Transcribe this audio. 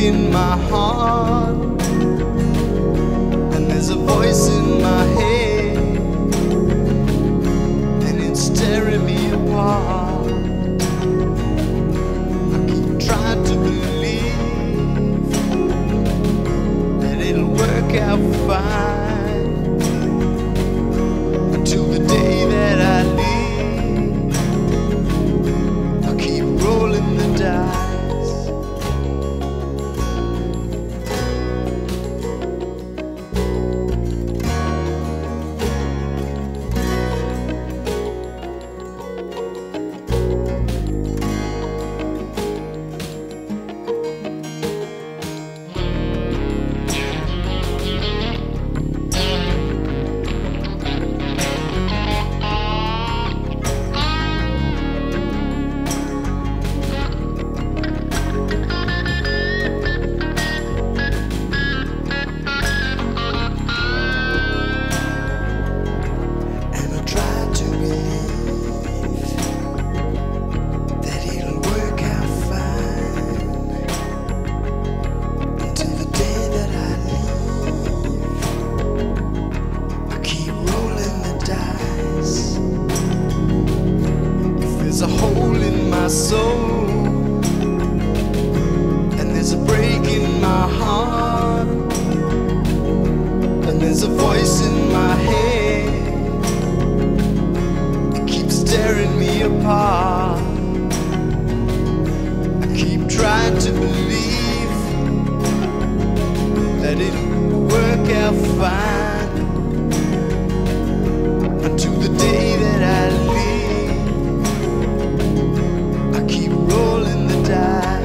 in my heart, and there's a voice in my head, and it's tearing me apart. I keep trying to believe that it'll work out fine, until the day that I leave. I keep rolling the dice. There's a hole in my soul, and there's a break in my heart, and there's a voice in my head, it keeps tearing me apart. I keep trying to believe that it'll work out fine, until the day that I leave. I keep rolling the dice.